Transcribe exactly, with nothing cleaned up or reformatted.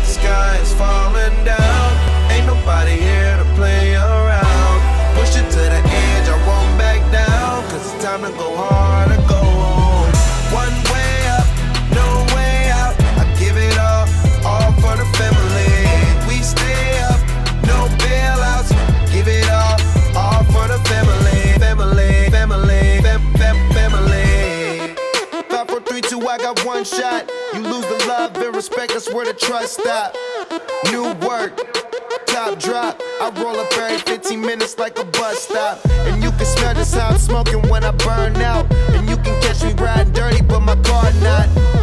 sky is falling down. Ain't nobody here to play around. Push it to the edge, I won't back down, cause it's time to go hard or go home. One way up, no way out. I give it all, all for the family. We stay up, no bailouts. Give it all, all for the family. Family, family, fam, fam, family. Five, four, three, two, I got one shot. You lose the love and respect, that's where the trust stop. New work, top drop. I roll up every fifteen minutes like a bus stop. And you can smell just how I'm smoking when I burn out. And you can catch me riding dirty, but my car not.